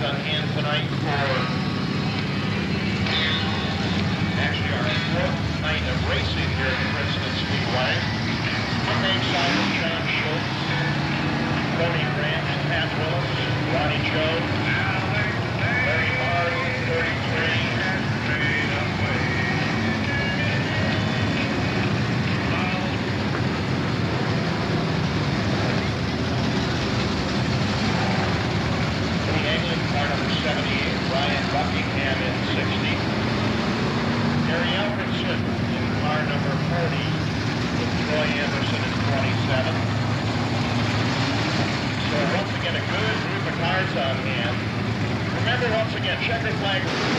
on hand tonight for actually our fourth night of racing here at Princeton Speedway. Our main side is John Schultz, Tony Grant, Pat Willis, Ronnie Joe, Larry Mars, 33. Car number 78, Ryan Buckingham in 60. Gary Alfredson in car number 40, with Troy Anderson in 27. So once again, a good group of cars on hand. Remember, once again, checker flag.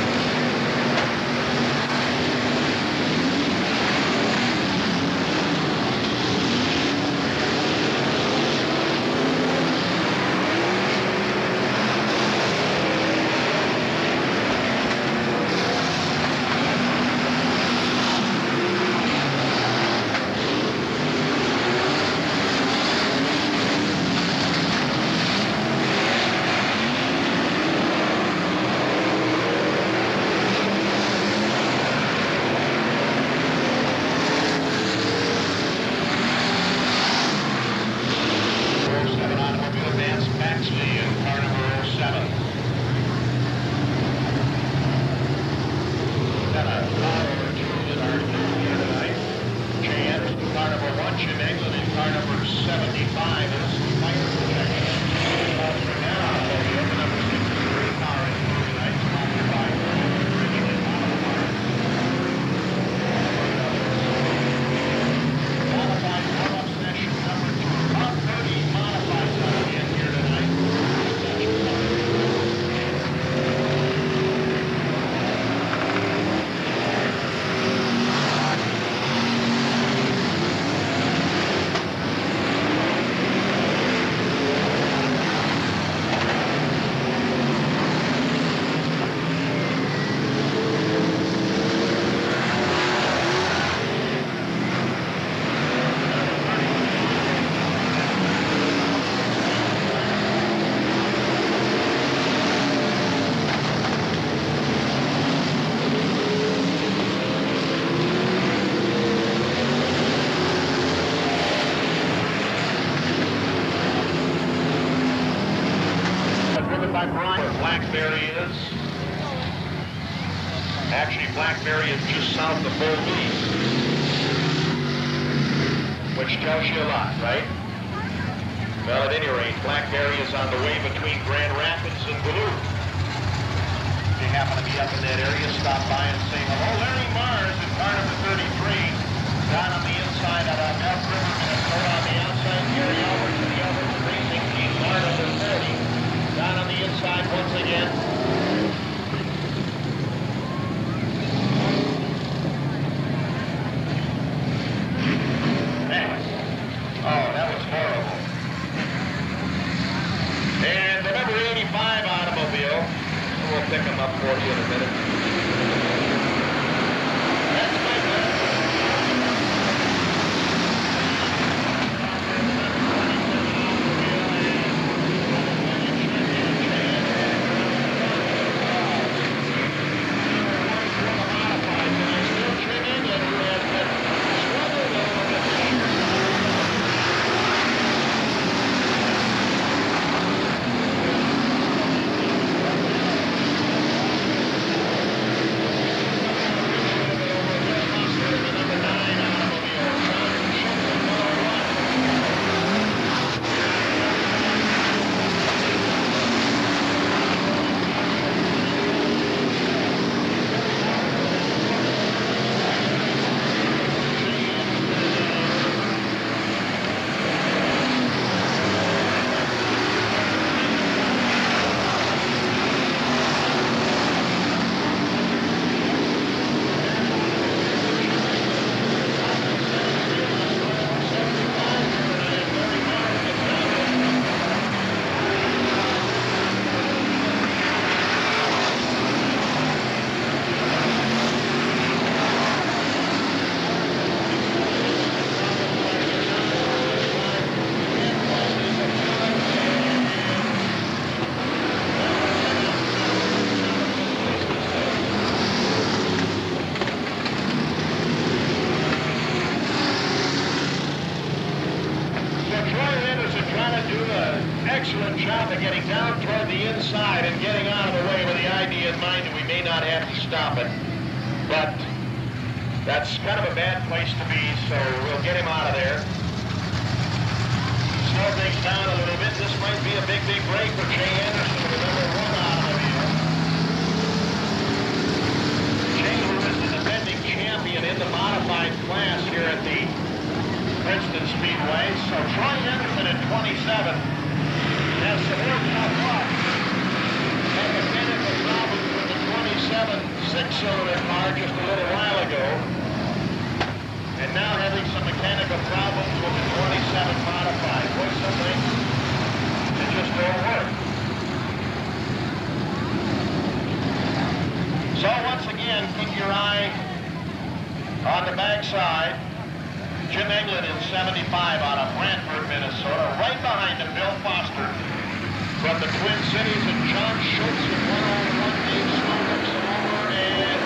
Actually, Blackberry is just south of Bowlby, which tells you a lot, right? Well, at any rate, Blackberry is on the way between Grand Rapids and Duluth. If you happen to be up in that area, stop by and say hello. Larry Mars in car number 33, down on the inside out of Elk River, Minnesota. On the outside, Gary Albert to the Albert Racing Team, car number 30, down on the inside once again. Oh, that was horrible. And the number 85 automobile, we'll pick them up for you in a minute. That's my excellent job of getting down toward the inside and getting out of the way with the idea in mind that we may not have to stop it. But that's kind of a bad place to be, so we'll get him out of there. Slow things down a little bit. This might be a big, big break for Jay Anderson with number 1 automobile. Jay, who is the defending champion in the modified class here at the Princeton Speedway. So Troy Anderson at 27 has some more tough luck. Had mechanical problems with the 27 6-cylinder car just a little while ago. And now having some mechanical problems with the 27 modified. Boy, some things that just don't work. So once again, keep your eye on the backside. Jim England in 75 out of Brantford, Minnesota. Right behind him, Bill Foster from the Twin Cities, and John Schultz in 101. Dave Sloan, Sonoma, and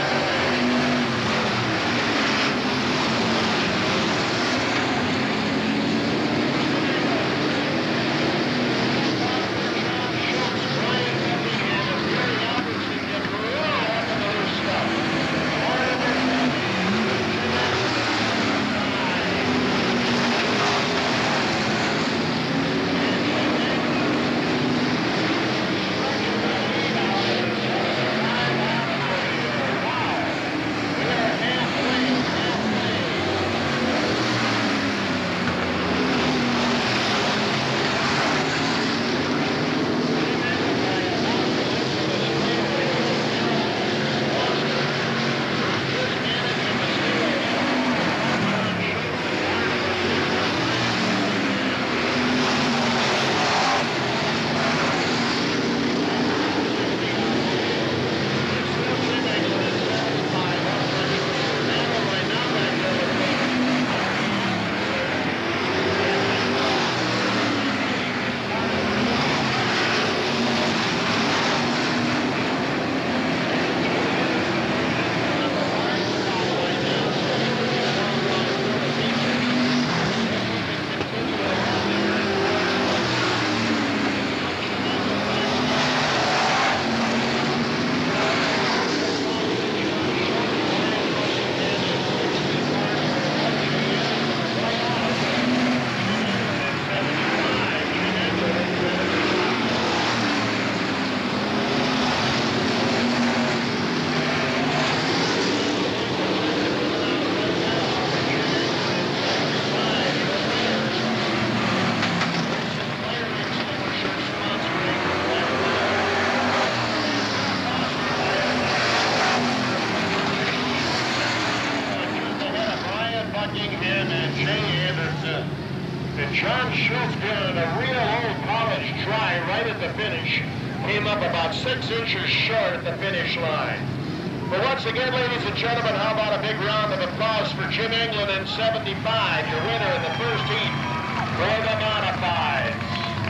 John Schultz did a real old college try right at the finish. Came up about 6 inches short at the finish line. But once again, ladies and gentlemen, how about a big round of applause for Jim England in 75, your winner in the first heat for the modifieds.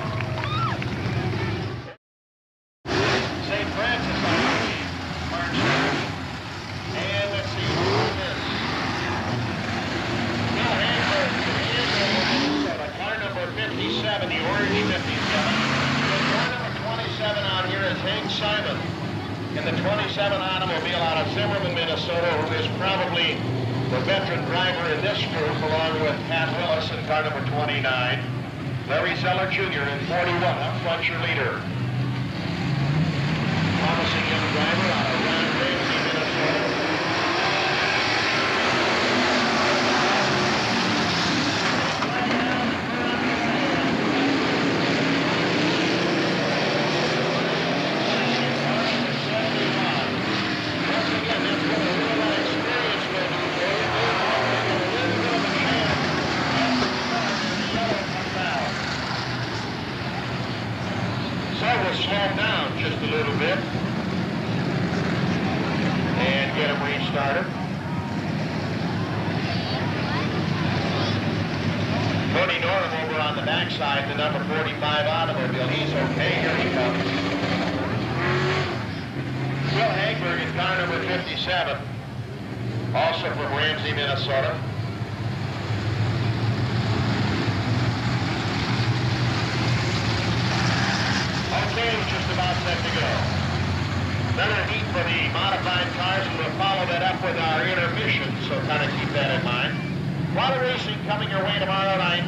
St. Francis, I believe, March 3rd. And let's see who won this. Now, Hamburg, Minnesota, car number 57, the orange 57. Car number 27 out here is Hank Simon in the 27 automobile out of Zimmerman, Minnesota, who is probably the veteran driver in this group, along with Pat Willis in car number 29. Larry Zeller Jr. in 41, up front your leader. Promising young driver out of Ron Ramsey, Minnesota. Slow down just a little bit and get him restarted. Tony Norton over on the backside, the number 45 automobile. He's okay. Here he comes. Phil Hagberg in car number 57, also from Ramsey, Minnesota. underway tomorrow night.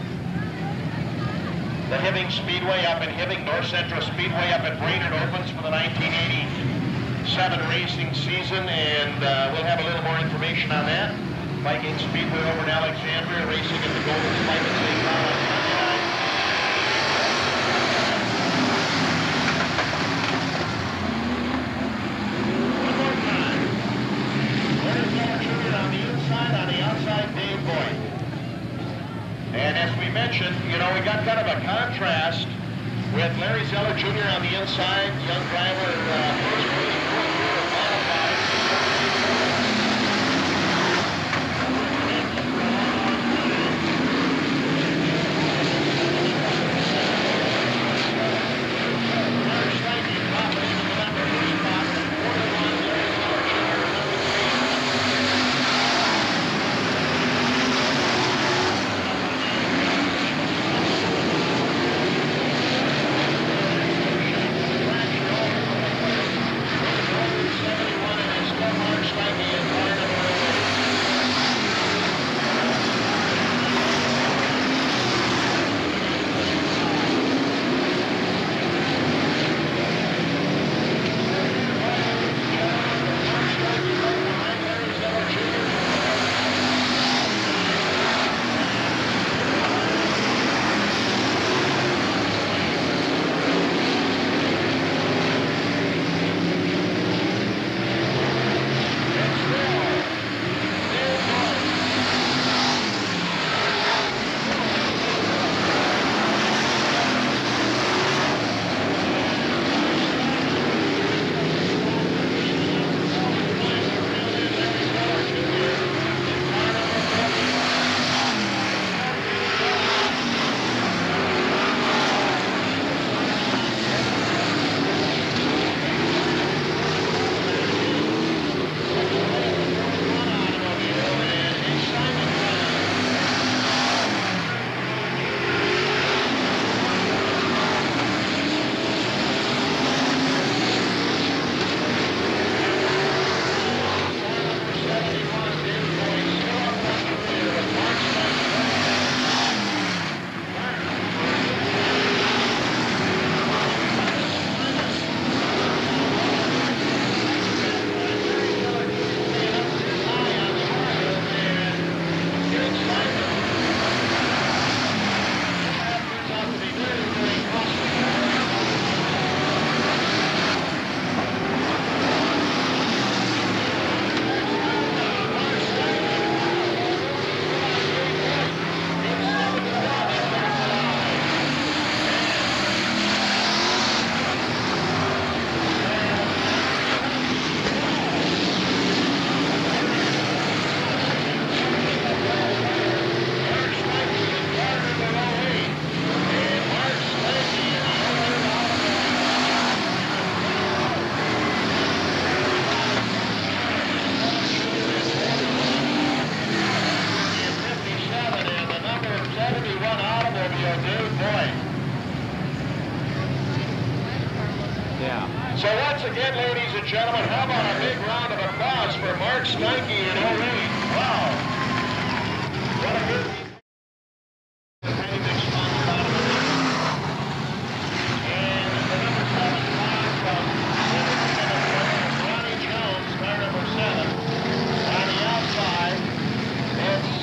The Hibbing Speedway up in Hibbing, North Central Speedway up at Brainerd opens for the 1987 racing season, and we'll have a little more information on that. Viking Speedway over in Alexandria, racing at the Golden Spike at St. Paul on Sunday night. One more time. There's Miller Jr. on the inside, on the outside, Dave Boyd. And as we mentioned, you know, we got kind of a contrast with Larry Zeller Jr. on the inside, young driver, first place, modified. So once again, ladies and gentlemen, how about a big round of applause for Mark Steinke and O'Reilly. Wow. What a good pretty big sponsor out of it. And the number 7 car from Ronnie Jones, car number 7. On the outside, it's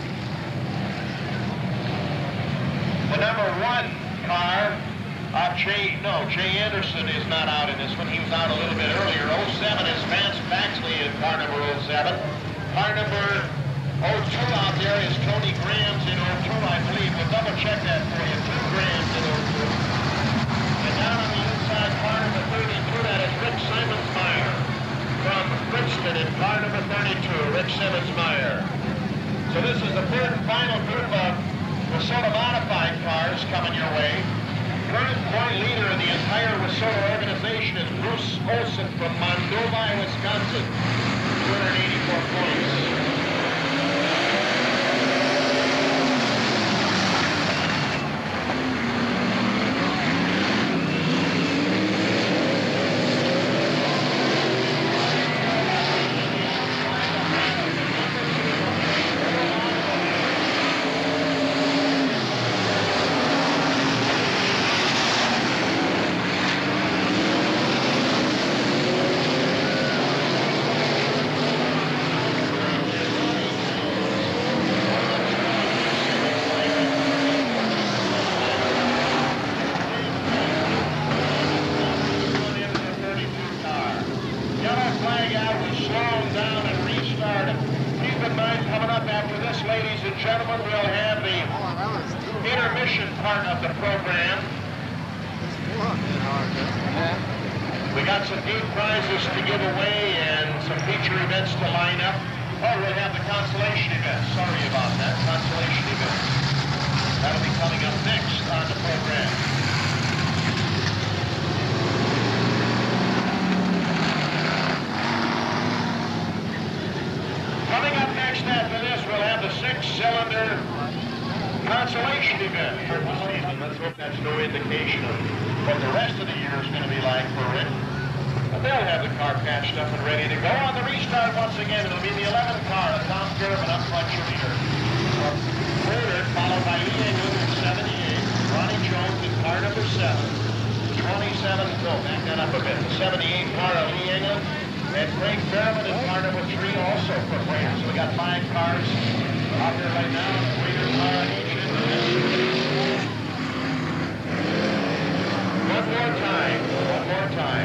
the number 1 car. Jay Anderson is not out in this one. He was out a little bit earlier. 07 is Vance Baxley in car number 07. Car number 02 out there is Tony Graham's in 02, I believe. We'll double check that for you. 2 Graham's in 02. And down on the inside, car number 32, that is Rick Simonsmeyer from Princeton in car number 32, Rick Simonsmeyer. So this is the third and final group of Wasota modified cars coming your way. Current point leader in the entire Wasota organization is Bruce Olson from Mondovi, Wisconsin, 284 points. part of the program. We got some neat prizes to give away and some feature events to line up. Oh, we'll have the consolation event. Sorry about that. Consolation event. That'll be coming up next on the program. Coming up next after this, we'll have the 6-cylinder consolation event for the season. Let's hope that's no indication of what the rest of the year is going to be like for Rick. But they'll have the car patched up and ready to go. On the restart once again, it'll be the 11th car, the Tom Gervin up front leader. Third, followed by E. England in 78, Ronnie Jones in car number 7. 27, back that up a bit. The 78 car of E. England, and Craig Fairman in car number 3 also for Waiters. So we got 5 cars out there right now. Waiters car on each end. One more time. One more time.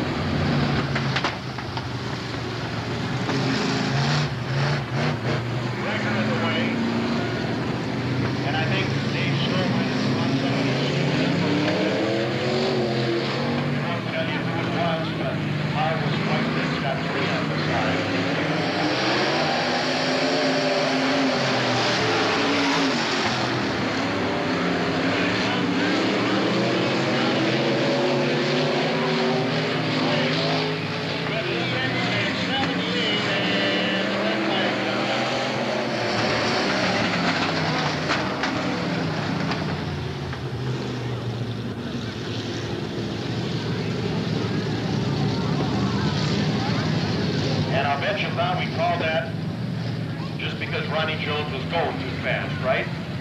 Record of the way. And I think Dave Snowman is on some of these. I won't tell you who it was, but I was quite good. It's got 3 on the side. We call that just because Ronnie Jones was going too fast, right?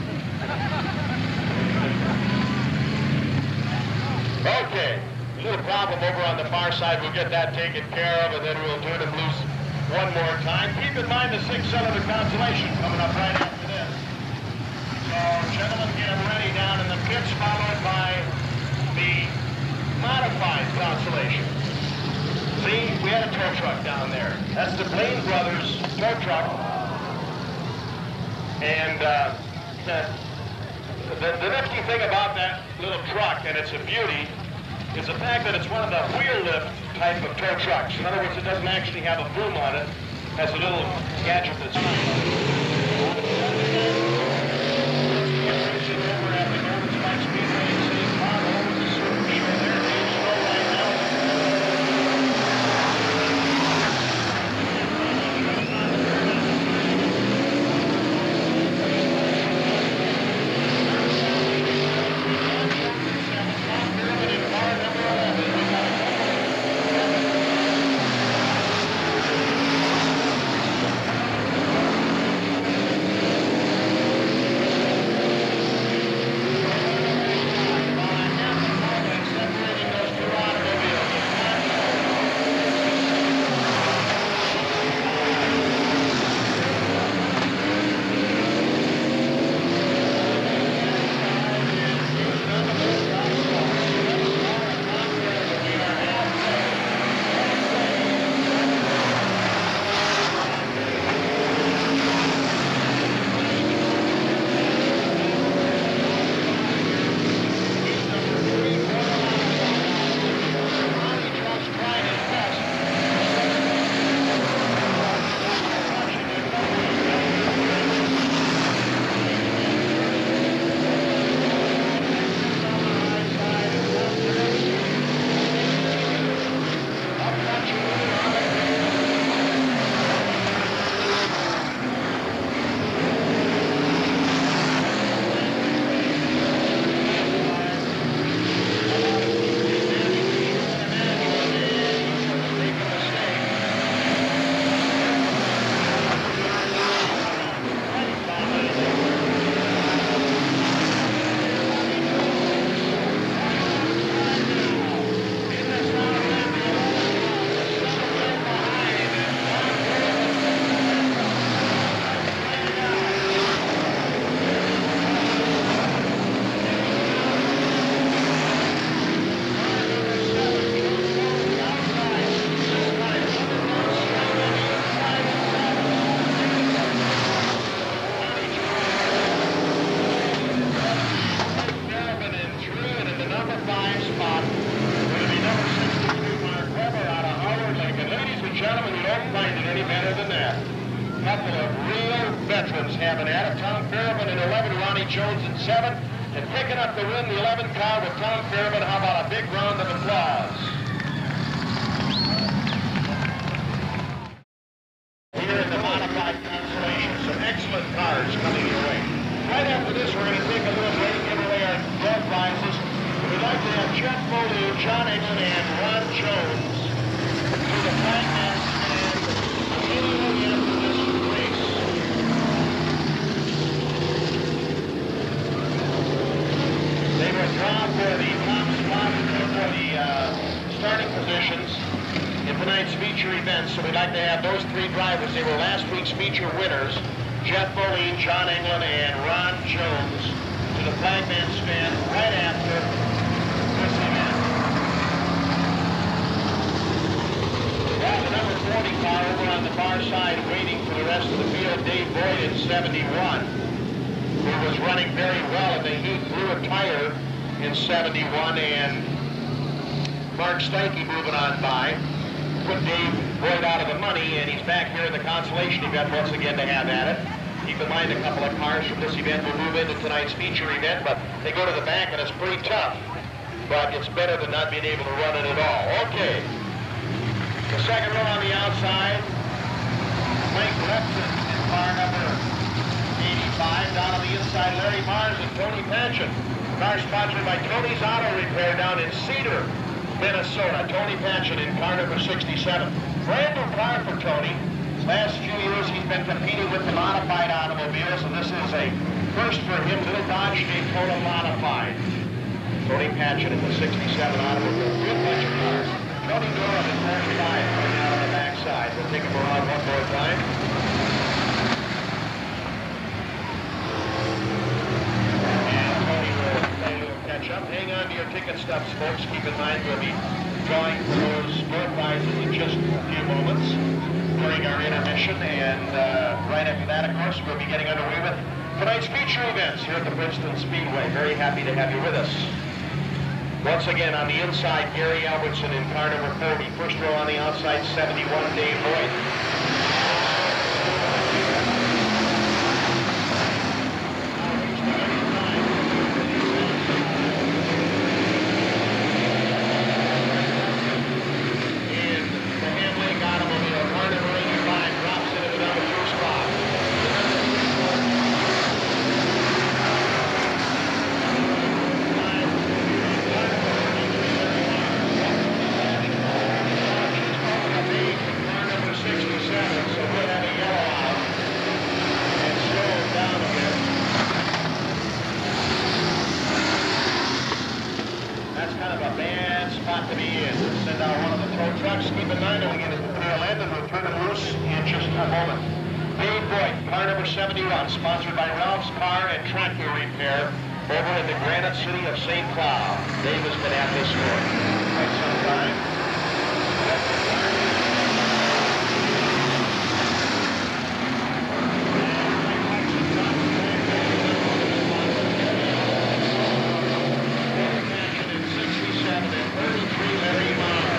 Okay, a little problem over on the far side. We'll get that taken care of, and then we'll do it and lose one more time. Keep in mind the 6-cylinder consolation coming up right after this. So, gentlemen, get them ready down in the pits, followed by the modified consolation. See, we had a tow truck down there. That's the Blaine Brothers tow truck. And the nifty thing about that little truck, and it's a beauty, is the fact that it's one of the wheel lift type of tow trucks. In other words, it doesn't actually have a boom on it. It has a little gadget that's over at the Princeton Speedway in St. Paul over the Super Show there. Dave Snow right now. veterans having at it. Tom Fairman in 11, Ronnie Jones in 7. And picking up the win, the 11 car with Tom Fairman. How about a big round of applause? Here in the modified consolation, some excellent cars coming your way. Right after this, we're going to take a little break, give away our door prizes. We'd like to have Jeff Beaulieu, John England, and Ron Jones to the flagman stand continuing after this race. They were drawn for the top spot for the starting positions in tonight's feature event, so we'd like to have those three drivers. They were last week's feature winners, Jeff Beaulieu, John England, and Ron Jones, to the flagman stand right after this event. That's the number 40 car over on the far side waiting for the rest of the field, Dave Boyd in 71, who was running very well, and he blew a tire in 71, and Mark Steinke moving on by. Put Dave Boyd out of the money, and he's back here in the consolation event once again to have at it. Keep in mind a couple of cars from this event will move into tonight's feature event, but they go to the back and it's pretty tough. But it's better than not being able to run it at all. Okay. The second row on the outside, Mike Repton in car number 85. Down on the inside, Larry Mars and Tony Patchen. Car sponsored by Tony's Auto Repair down in Cedar, Minnesota. Tony Patchen in car number 67. Brand new car for Tony. Last few years he's been competing with the modified automobiles, and this is a first for him, little Dodge Daytona modified. Tony Patchen in the 67 automobile. Good bunch of cars. Tony Doran in 45 going out on the backside. We'll take him around one more time. And Tony will play a little catch up. Hang on to your ticket stubs, folks. Keep in mind we'll be drawing for those door prizes in just a few moments during our intermission, and right after that, of course, we'll be getting underway with tonight's feature events here at the Princeton Speedway. Very happy to have you with us. Once again, on the inside, Gary Albertson in car number 40. First row on the outside, 71, Dave Boyd. Keep in mind that we get at the tail end and we'll turn it loose in just a moment. Dave Boyd, car number 71, sponsored by Ralph's Car and Tractor Repair over in the Granite City of St. Cloud. Dave has been at this for quite some time. In 67 and 33, Larry Mars.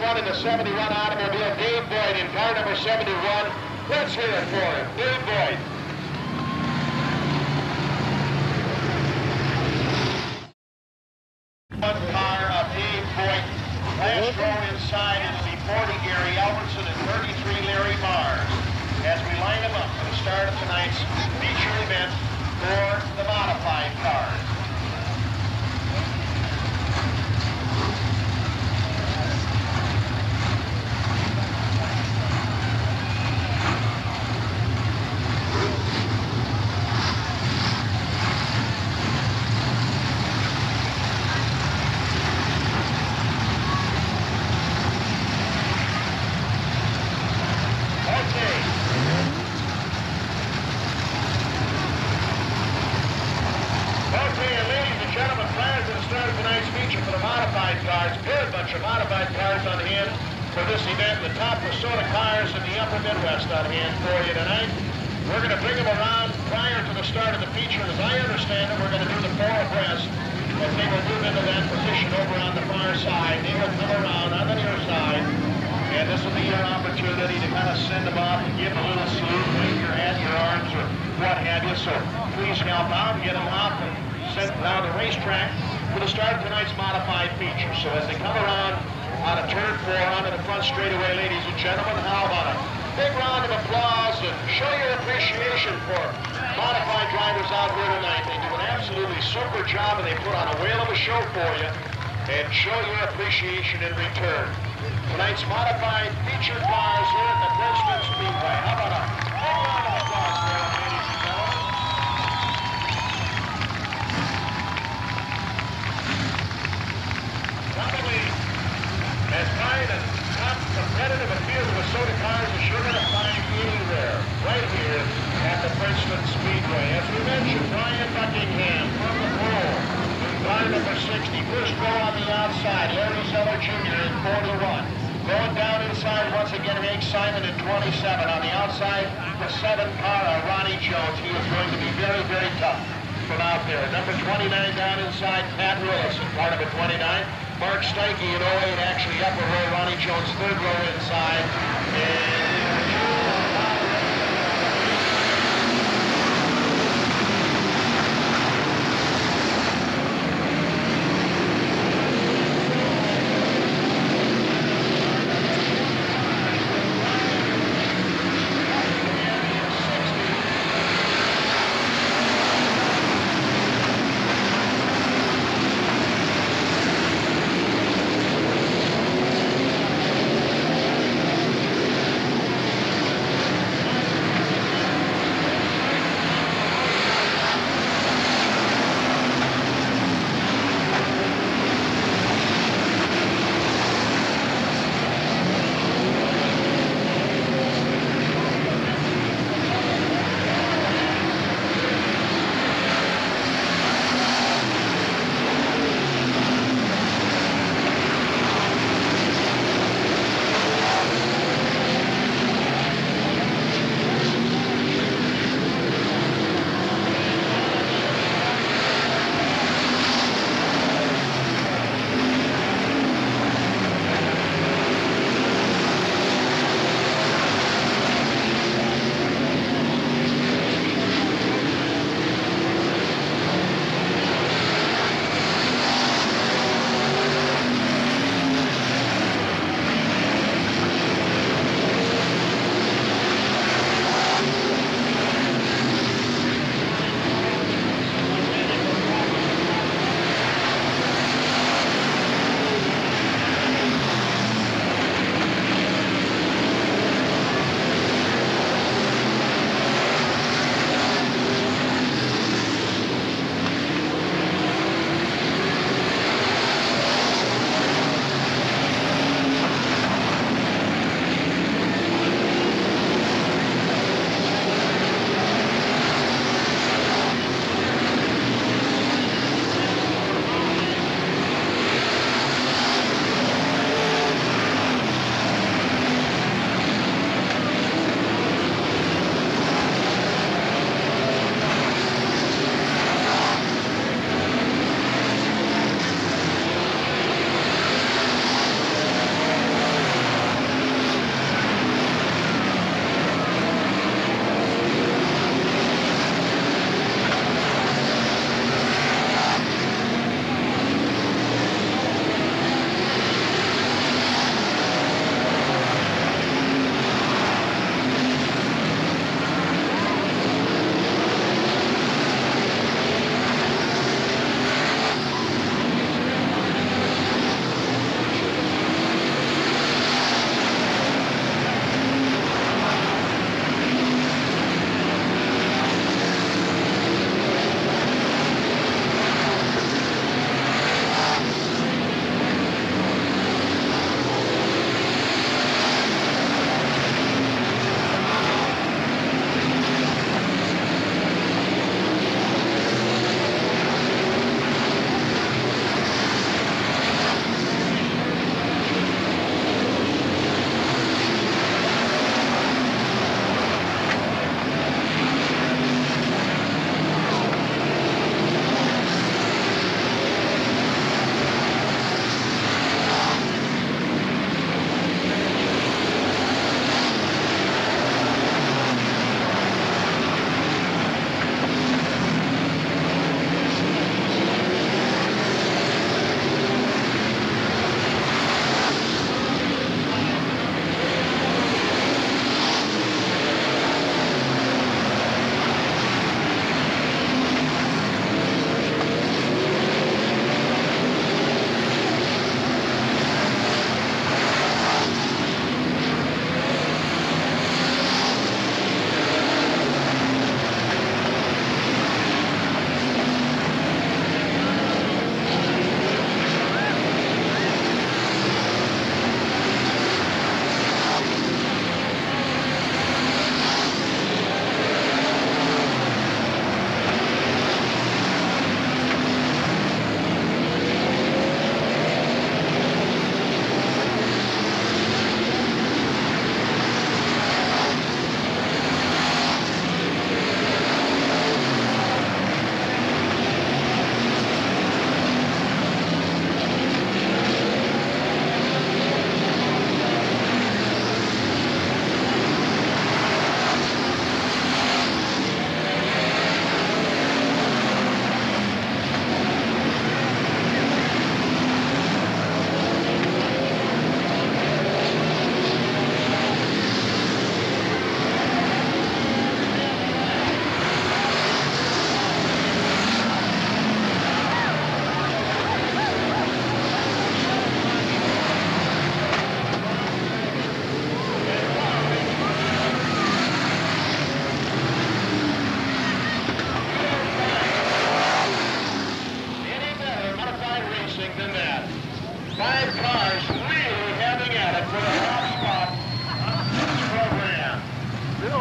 in the 71 automobile, Dave Boyd in car number 71. Let's hear it for him. Dave Boyd. One car of Dave Boyd. Last row inside, it'll be 40 Gary Albertson and 33 Larry Mars. As we line them up for the start of tonight's feature event for the modified cars. Modified cars on hand for this event. The top Minnesota cars in the upper Midwest on hand for you tonight. We're going to bring them around prior to the start of the feature. As I understand it, we're going to do the 4 abreast as they will move into that position over on the far side. They will come around on the near side, and this will be your opportunity to kind of send them off and give them a little salute, wave your hand, your arms, or what have you. So please help out and get them off and send them down the racetrack for the start of tonight's modified feature. So as they come around on a turn 4 onto the front straightaway, ladies and gentlemen, how about a big round of applause and show your appreciation for modified drivers out here tonight. They do an absolutely super job, and they put on a whale of a show for you, and show your appreciation in return. Tonight's modified feature cars here at the Princeton Speedway. How about a big round of applause for them, ladies and gentlemen. Probably as fine and top competitive a field of Minnesota cars as you're going to find anywhere, right here at the Princeton Speedway. As we mentioned, Brian Buckingham from the pole in car number 60. First row on the outside, Larry Zeller Jr. in 4-1. Going down inside once again, Hank Simon in 27. On the outside, the 7 car, Ronnie Jones. He is going to be very, very tough from out there. Number 29 down inside, Pat Willis in car number 29. Mark Steinke in 08, actually upper row. Ronnie Jones, 3rd row inside. And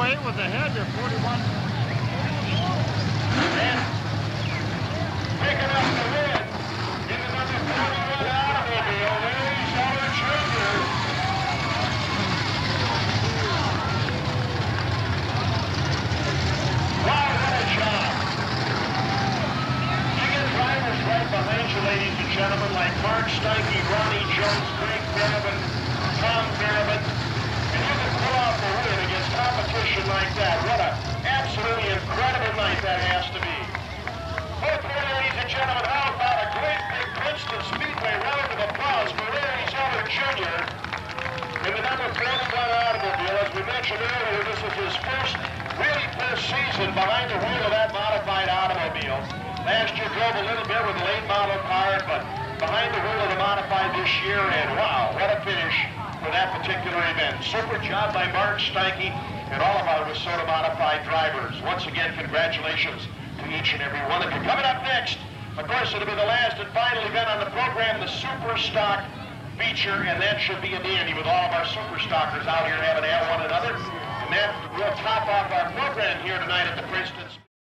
Speedway was ahead there, 41. And picking up the win in the number 41 automobile, Larry Zeller Jr. Wow, what a job. You get drivers right behind you, ladies and gentlemen, like Mark Steinke, Ronnie Jones, Greg Barabin, Tom Barabin, and you can pull off the win against competition like that. What an absolutely incredible night that has to be. Okay, ladies and gentlemen, how about a great big Princeton Speedway round of applause for Larry Zeller Jr. in the number 41 automobile. As we mentioned earlier, this is his first season behind the wheel of that modified automobile. Last year drove a little bit with the late model car, but behind the wheel of the modified this year, and wow, what a finish for that particular event. Super job by Mark Steinke and all of our Minnesota modified drivers. Once again, congratulations to each and every one of you. Coming up next, of course, it'll be the last and final event on the program, the Super Stock feature, and that should be a dandy with all of our Super Stockers out here having at one another. And that will top off our program here tonight at the Princeton Speedway.